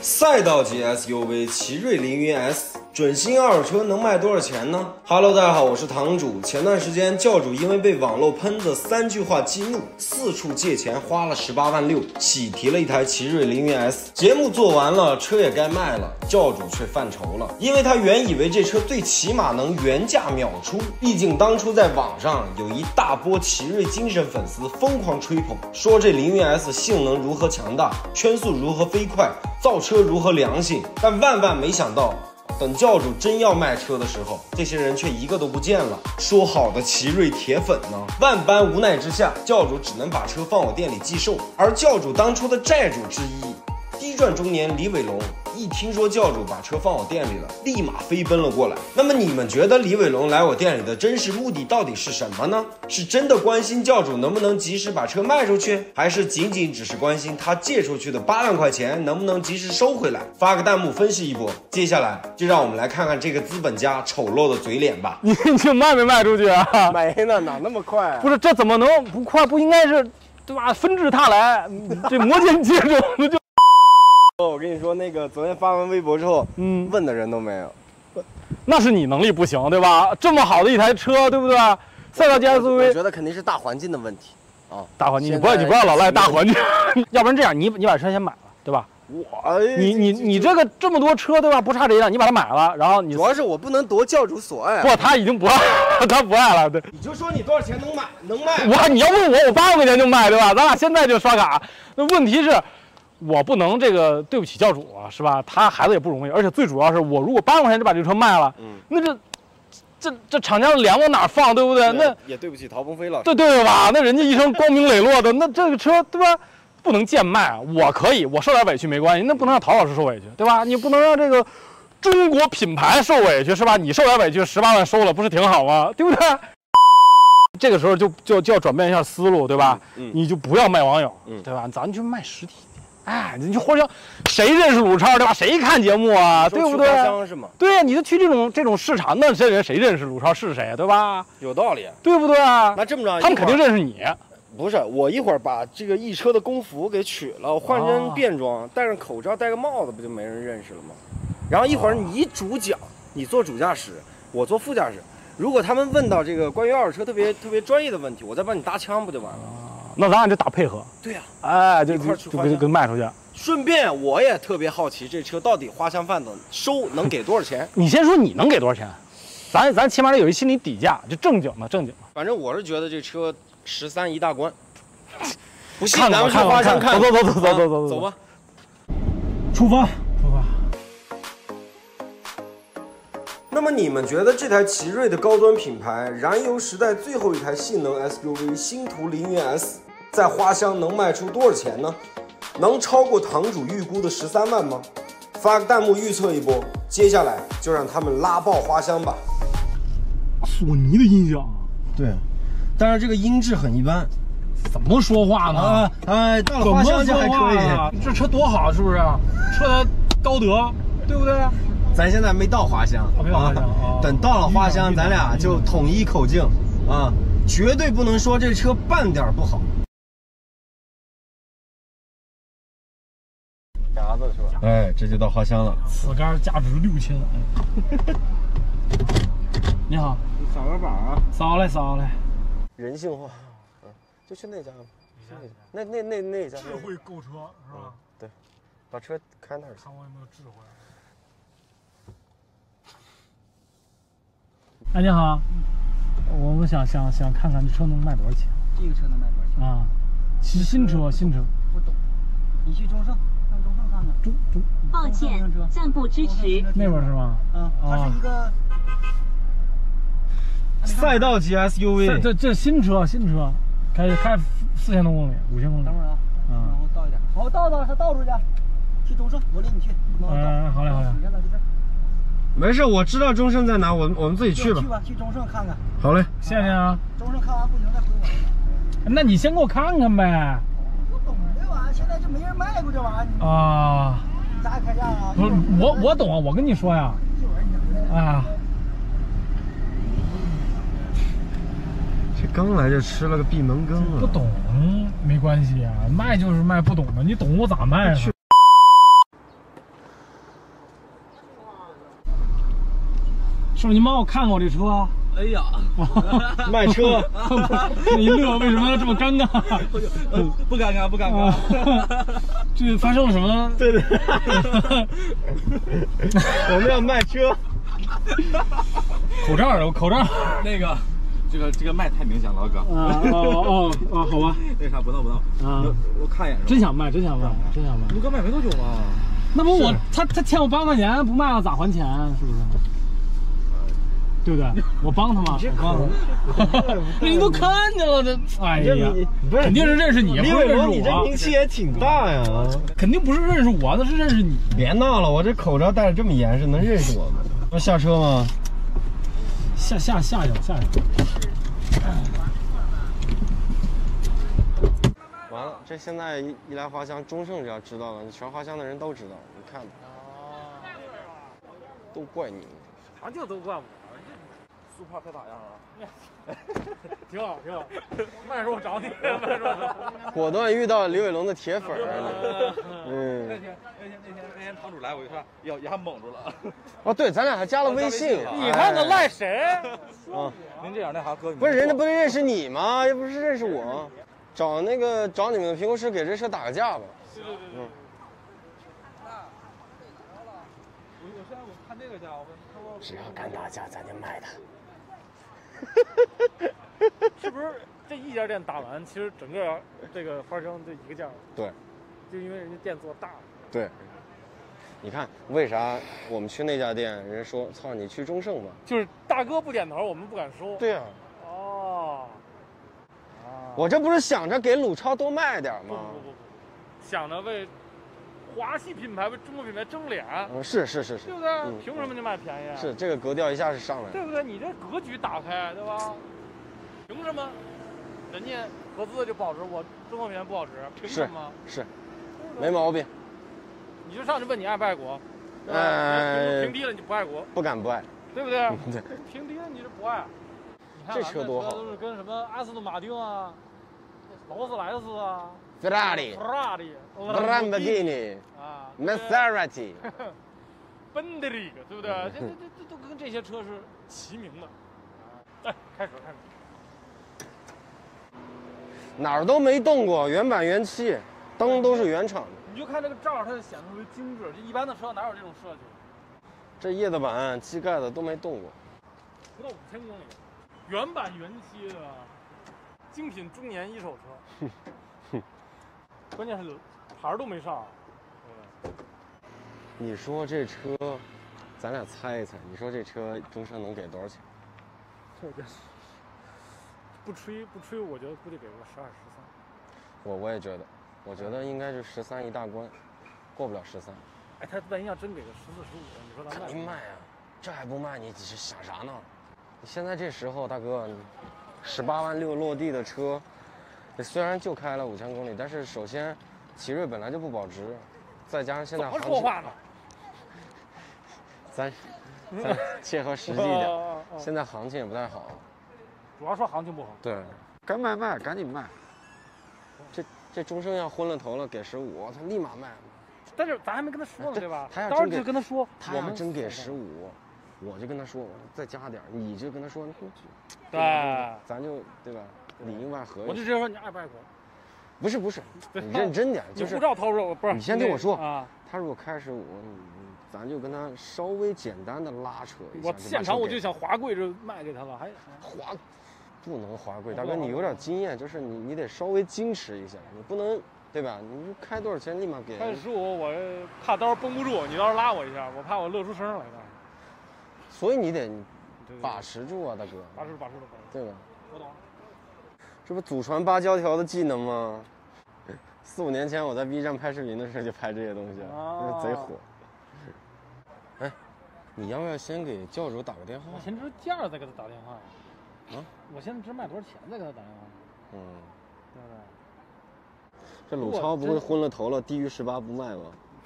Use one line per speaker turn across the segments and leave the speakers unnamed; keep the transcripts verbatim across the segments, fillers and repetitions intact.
赛道级 S U V 奇瑞凌云 S 准新二手车能卖多少钱呢 ？Hello， 大家好，我是堂主。前段时间教主因为被网络喷子三句话激怒，四处借钱花了十八万六，喜提了一台奇瑞凌云 S。节目做完了，车也该卖了，教主却犯愁了，因为他原以为这车最起码能原价秒出，毕竟当初在网上有一大波奇瑞精神粉丝疯狂吹捧，说这凌云 S 性能如何强大，圈速如何飞快，造车如何良心，但万万没想到，等教主真要卖车的时候，这些人却一个都不见了。说好的奇瑞铁粉呢？万般无奈之下，教主只能把车放我店里寄售。而教主当初的债主之一，低赚中年李伟龙，一听说教主把车放我店里了，立马飞奔了过来。那么你们觉得李伟龙来我店里的真实目的到底是什么呢？是真的关心教主能不能及时把车卖出去，还是仅仅只是关心他借出去的八万块钱能不能及时收回来？发个弹幕分析一波。接下来就让我们来看看这个资本家丑陋的嘴脸吧。
你你卖没卖出去啊？
没呢，哪那么快啊？
不是，这怎么能不快？不应该是对吧？纷至沓来，这摩肩接踵的就。
哦，我跟你说，那个昨天发完微博之后，嗯，问的人都没有。
那是你能力不行，对吧？这么好的一台车，对不对？赛道级 S U V，
我觉得肯定是大环境的问题啊。
大环境，你不要你不要老赖大环境，要不然这样，你你把车先买了，对吧？
我
你你你这个这么多车，对吧？不差这一辆，你把它买了，然后你
主要是我不能夺教主所爱、啊。
不，他已经不爱了，他不爱了，对。
你就说你多少钱能买能卖？
我你要问我，我八万块钱就卖，对吧？咱俩现在就刷卡。那问题是。我不能这个对不起教主啊，是吧？他孩子也不容易，而且最主要是我如果八万块钱就把这车卖了，嗯，那这这这厂家的脸往哪放，对不对？那
也对不起陶鹏飞老师，
对对吧？那人家一生光明磊落的，那这个车对吧？不能贱卖，我可以，我受点委屈没关系，那不能让陶老师受委屈，对吧？你不能让这个中国品牌受委屈，是吧？你受点委屈，十八万收了，不是挺好吗？对不对？这个时候就就就要转变一下思路，对吧？嗯，你就不要卖网友，嗯，对吧？咱就卖实体。哎，你就或者谁认识鲁超对吧？谁看节目啊，对不对？
是吗？
对呀，你就去这种这种市场，那这人谁认识鲁超是谁，对吧？
有道理，
对不对？
那这么着，
他们肯定认识你。
不是，我一会儿把这个一车的工服给取了，我换身便装，啊、戴上口罩，戴个帽子，不就没人认识了吗？然后一会儿你主讲，你坐主驾驶，我坐副驾驶。如果他们问到这个关于二手车特别特别专业的问题，我再帮你搭腔，不就完了？
那咱俩就打配合。
对呀、
啊，哎，就就就给给卖出去。
顺便我也特别好奇，这车到底花香饭的收能给多少钱？
你先说你能给多少钱？咱咱起码得有一心理底价，就正经的正经的。
反正我是觉得这车十三一大关。不信
看
咱们去花香看。
走走走走走走走
走吧。
出发出发。
那么你们觉得这台奇瑞的高端品牌，燃油时代最后一台性能 S U V 星途凌云 S， 在花乡能卖出多少钱呢？能超过堂主预估的十三万吗？发个弹幕预测一波，接下来就让他们拉爆花乡吧。
索尼的音响，
对，但是这个音质很一般。
怎么说话呢？
啊，哎，到了花乡就还可以。
这车多好，是不是？车的高德，对不对？
咱现在没到花乡，
没到花乡啊。
等到了花乡，咱俩就统一口径啊，绝对不能说这车半点不好。
夹子是吧？
哎，这就到花乡了。
此杆价值六千。你好，
你扫个码啊。
扫嘞扫嘞。
人性化，嗯，就去那家吧，去那家，那那那那家。
智慧购车是吧？
对，把车开那儿去。
看我有没有智慧。哎，你好，我们想想想看看这车能卖多少钱？
这个车能卖多少钱？啊，
新新车，新车。
不懂，你去中盛，上中盛看看。
中中。
抱歉，暂不支持。
那边是吗？
嗯，它是一个
赛道级 S U V。
这这新车，新车，开开四千多公里，五千公里。
等会儿啊，然后倒一点。好，倒倒，它倒出去。去中盛，我领你去。
嗯，好嘞好嘞。
时间到就这。
没事，我知道中盛在哪，我我们自己去吧。
去吧，去中盛看看。
好嘞，
谢谢啊。
中盛看完不行再回我。
那你先给我看看呗。
不懂这玩意儿，现在就没人卖过这玩意儿。
啊。
咋开价啊？
不是我我懂啊，我跟你说呀。
一会儿你就回来。
啊。
这刚来就吃了个闭门羹啊！
不懂没关系啊，卖就是卖，不懂的你懂我咋卖啊？ 师傅，您帮我看看我这车啊。
哎呀，
卖车，
一乐为什么要这么尴尬？
不尴尬，不尴尬。
这发生了什么？
对对，我们要卖车。
口罩有口罩。
那个，这个这个麦太明显了，哥。
啊哦哦啊，好吧。
那啥，不闹不闹啊！我看一眼。
真想卖，真想卖，真想卖。
你不刚卖没多久吗？
那不我他他欠我八块钱，不卖了咋还钱？是不是？对不对？我帮他吗？我帮他。你都看见了，这哎呀，
不是
肯定是认识你，
李伟龙，你这
我。
名气也挺大呀。
肯定不是认识我，那是认识你。
别闹了，我这口罩戴的这么严实，能认识我吗？要下车吗？
下下下去下去。
完了，这现在一一来花乡，中盛就要知道了，全花乡的人都知道。你看吧，都怪你。
啊，就都怪我。
苏帕太打样了，
挺好挺好。慢说，我找你。慢说。
果断遇到李伟龙的铁粉儿。嗯。
那天那天那天那天堂主来，我就说要给他蒙住了。
哦，对，咱俩还加了微信。
你看他赖谁？
啊，
您这样那啥哥，
不是人家不是认识你吗？又不是认识我。找那个找你们的评估师给这车打个价吧。
对对对对。
嗯。
我我现在我看这个价，我我
只要敢打价，咱就卖他。
是不是这一家店打完，其实整个这个花生就一个价？
对，
就因为人家店做大了。
对，你看为啥我们去那家店，人家说操你去中盛吧，
就是大哥不点头，我们不敢收。
对呀、
啊。哦。啊。
我这不是想着给鲁超多卖点吗？
不不不不，想着为华系品牌为中国品牌争脸。
嗯，是是是是，
对不对？
嗯、
凭什么就卖便宜啊？
是这个格调一下是上来了，
对不对？你这格局打开，对吧？凭什么？人家合资的就不好吃，我中国品牌不好吃，凭什么？
是，是没毛病。
你就上去问你爱不爱国，对吧？
呃，
评低了你不爱国，
不敢不爱，
对不对？
对，
评低了你是不爱。你看
这车多好，
都是跟什么阿斯顿马丁啊、劳斯莱斯啊、
法拉利、
法拉利、
兰博基尼
啊、
玛莎拉蒂、
奔驰，对不对？这这这这都跟这些车是齐名的。哎，开始开始。
哪儿都没动过，原版原漆，灯都是原厂的。
你就看这个罩，它就显得特别精致。这一般的车哪有这种设计？
这叶子板、机盖子都没动过，
不到五千公里，原版原漆的精品中年一手车。关键是牌儿都没上。
你说这车，咱俩猜一猜，你说这车中盛能给多少钱？
这个不吹不吹，我觉得估计给个十二十三。
我我也觉得，我觉得应该是十三一大关，过不了十三。
哎，他万一要真给个十四十五，你说咱卖？
肯定卖啊！这还不卖，你是想啥呢？你现在这时候，大哥，十八万六落地的车，虽然就开了五千公里，但是首先，奇瑞本来就不保值，再加上现在
怎么说话呢？
咱咱切合实际一点，现在行情也不太好。
主要说行情不好。
对，该卖卖，赶紧卖。这这中盛要昏了头了，给十五，他立马卖。
但是咱还没跟他说呢，对吧？
他要
当时就跟他说，
他要真给十五，我就跟他说再加点，你就跟他说，
对，
咱就对吧？里应外合。
我就直接说你爱不爱国？
不是不是，你认真点，就是
护照掏出来，不是
你先听我说
啊。
他如果开十五，咱就跟他稍微简单的拉扯一下。
我现场我就想华贵这卖给他了，还
华。不能华贵，大哥，你有点经验，就是你你得稍微矜持一下，你不能对吧？你开多少钱立马给。
开十五，我怕到时候绷不住，你到时候拉我一下，我怕我乐出声来的。
所以你得把持住啊，大哥。
把持把持住，
对吧？
我懂。
这不祖传芭蕉条的技能吗？四五年前我在 B 站拍视频的时候就拍这些东西，啊、贼火。哎，你要不要先给教主打个电话？
我先知价再给他打电话。
啊！
我现在知卖多少钱再给他打电话。
嗯，
对不对？
这鲁超不会昏了头了，低于十八不卖吗？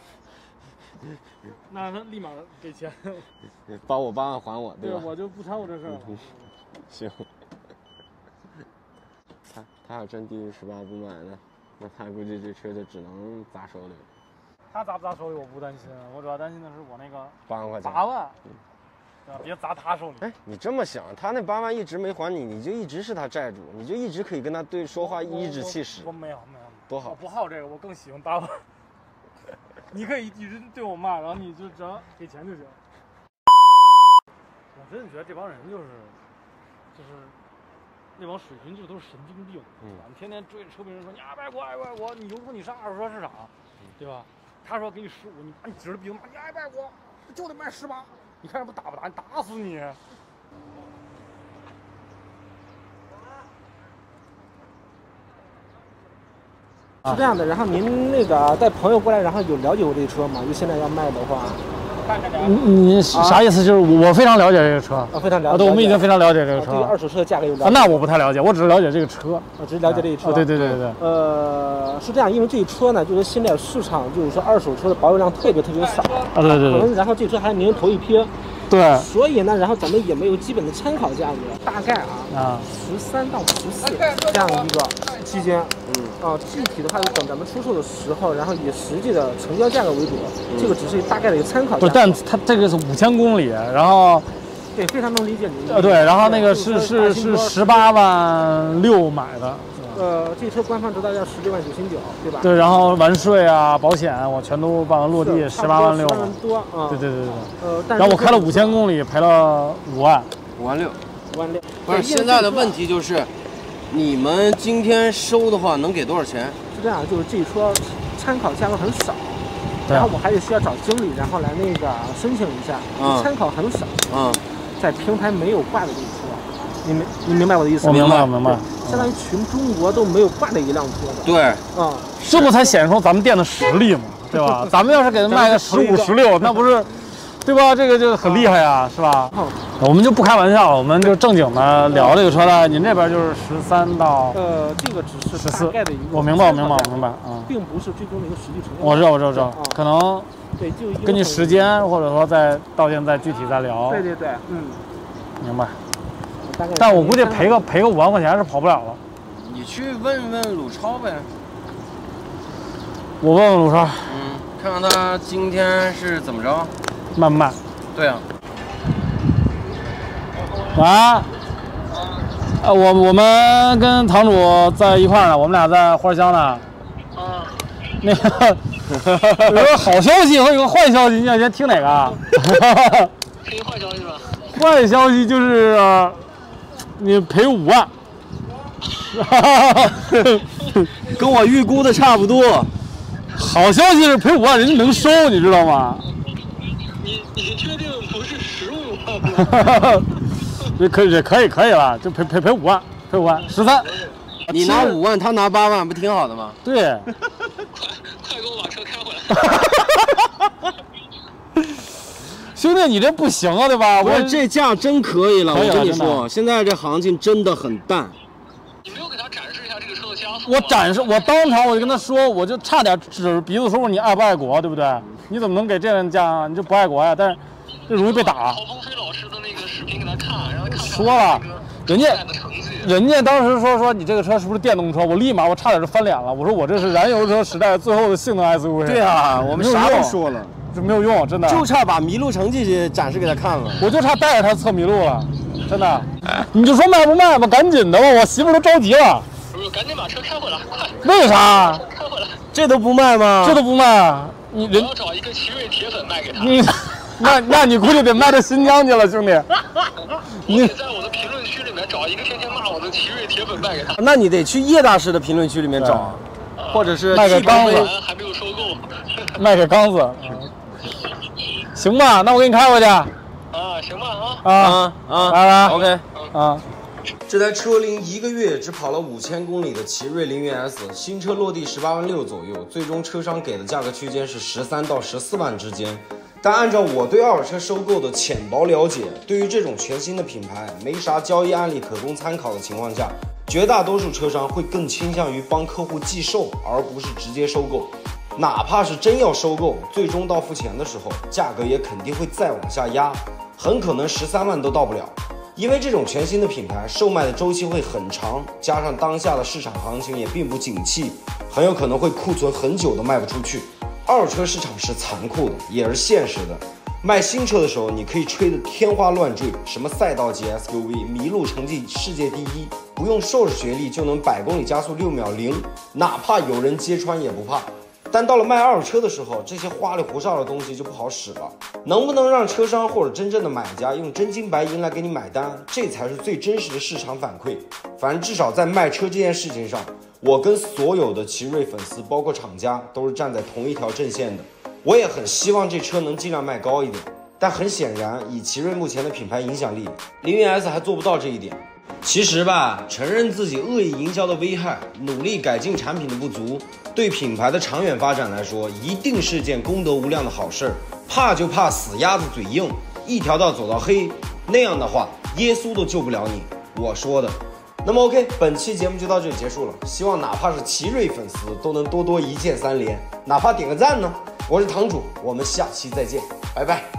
那他立马给钱，
把我八万还我，对吧？
对，我就不掺和这事儿了。
行。他他要真低于十八不卖，那那他估计这车就只能砸手里了。
他砸不砸手里我不担心，我主要担心的是我那个
八万块钱。
八万。
嗯
别砸他手里。
哎，你这么想，他那八万一直没还你，你就一直是他债主，你就一直可以跟他对说话，颐指气使。
我没有没有，
多好！
我不好这个，我更喜欢八万。你可以一直对我骂，然后你就只要给钱就行。我真的觉得这帮人就是，就是那帮水军就都是神经病，嗯，你天天追着车评人说你爱不爱国爱不爱国，你就说你上二手车市场，对吧？他说给你十五，你你指着鼻子骂你爱不爱国，就得卖十八，你看人不打不打？你打死你！
是这样的，然后您那个带朋友过来，然后有了解过这个车吗？就现在要卖的话，
你你啥意思？就是我非常了解这个车，
啊，非常了解。
啊，对，我们已经非常了解这个车。
对二手车的价格有了解。
啊，那我不太了解，我只是了解这个车，
我只是了解这个车。
对对对对对。
呃，是这样，因为这车呢，就是现在市场就是说二手车的保有量特别特别少。
啊，对对对。
可能然后这车还您头一批。
对，
所以呢，然后咱们也没有基本的参考价格，大概啊，
啊，
十三到十四这样一个期间，嗯，啊，具体的话就等咱们出售的时候，然后以实际的成交价格为主，嗯、这个只是大概的一个参考价格。
不是，但它这个是五千公里，然后，
对，非常能理解您。
呃，对，然后那个是是是十八万六买的。
呃，这车官方指导要十六万九千九，对吧？
对，然后完税啊、保险我全都办完落地，十八万六。
十万多啊！
对对对对。
呃，但
然后我开了五千公里，赔了五万。
五万六。
五万六。
不是，现在的问题就是，你们今天收的话能给多少钱？
是这样，就是这车参考价格很少，然后我还得需要找经理，然后来那个申请一下，嗯、参考很少。嗯。在平台没有挂的这个车。你明你明白我的意思吗？
我明白，我明白。
相当于全中国都没有挂的一辆车的。
对，
啊，
这不才显示出咱们店的实力嘛，对吧？咱们要是给他卖个十五、十六，那不是，对吧？这个就很厉害呀，是吧？我们就不开玩笑了，我们就正经的聊这个车了。您这边就是十三到
呃，这个只是大概的一个，
我明白，我明白，我明白啊，
并不是最终的一个实际成交。
我知道，我知道，知道，可能
对，就
根据时间或者说再到店再具体再聊。
对对对，嗯，
明白。但我估计赔个赔个五万块钱是跑不了了。
你去问问鲁超呗。
我问问鲁超。
嗯，看看他今天是怎么着。
卖不卖？
对啊。
喂。呃，我我们跟堂主在一块儿呢，我们俩在花乡呢。啊。那个有个好消息和有个坏消息，你想先听哪个？
听坏消息吧。
坏消息就是。呃你赔五万，
跟我预估的差不多。
好消息是赔五万，人家能收，你知道吗？
你你确定不是十五万吗？
这可以，这可以，可以了，就赔赔赔五万，赔五万，十三。
你拿五万，他拿八万，不挺好的吗？
对。
快快给我把车开回来。
兄弟，你这不行啊，对吧？
我这价真可以了，我跟你说，现在这行情真的很淡。
你没有给他展示一下这个车的加速？
我展示，我当场我就跟他说，我就差点指着鼻子说你爱不爱国，对不对？你怎么能给这样价？你就不爱国呀？但是这容易被打。
曹鹏飞老师的那个视频给他看，让他看
说了，人家人家当时说说你这个车是不是电动车？我立马我差点就翻脸了，我说我这是燃油车时代最后的性能 S U V。
对啊，我们啥都说了。
这没有用，真的，
就差把麋鹿成绩展示给他看了。
我就差带着他测麋鹿了，真的。你就说卖不卖吧，赶紧的吧，我媳妇都着急了。
不是，赶紧把车开回来，快！
为啥？
开回来。
这都不卖吗？
这都不卖，你人
我要找一个奇瑞铁粉卖给他。
你，那那你估计得卖到新疆去了，兄弟。
你得在我的评论区里面找一个天天骂我的奇瑞铁粉卖给他。
那你得去叶大师的评论区里面找，或者是
卖给刚子，
还没有收购。
卖给刚子。行吧，那我给你开回去。
啊，行吧啊。
啊啊，来来
，OK
啊。
这台车龄一个月只跑了五千公里的奇瑞凌云 S， 新车落地十八万六左右，最终车商给的价格区间是十三到十四万之间。但按照我对二手车收购的浅薄了解，对于这种全新的品牌，没啥交易案例可供参考的情况下，绝大多数车商会更倾向于帮客户寄售，而不是直接收购。哪怕是真要收购，最终到付钱的时候，价格也肯定会再往下压，很可能十三万都到不了。因为这种全新的品牌售卖的周期会很长，加上当下的市场行情也并不景气，很有可能会库存很久都卖不出去。二手车市场是残酷的，也是现实的。 卖新车的时候，你可以吹得天花乱坠，什么赛道级 S U V、麋鹿成绩世界第一，不用硕士学历就能百公里加速六秒零，哪怕有人揭穿也不怕。但到了卖二手车的时候，这些花里胡哨的东西就不好使了。能不能让车商或者真正的买家用真金白银来给你买单，这才是最真实的市场反馈。反正至少在卖车这件事情上，我跟所有的奇瑞粉丝，包括厂家，都是站在同一条阵线的。我也很希望这车能尽量卖高一点，但很显然，以奇瑞目前的品牌影响力，凌云 S 还做不到这一点。其实吧，承认自己恶意营销的危害，努力改进产品的不足，对品牌的长远发展来说，一定是件功德无量的好事儿。怕就怕死鸭子嘴硬，一条道走到黑，那样的话，耶稣都救不了你。我说的。那么 OK， 本期节目就到这里结束了。希望哪怕是奇瑞粉丝都能多多一键三连，哪怕点个赞呢。我是堂主，我们下期再见，拜拜。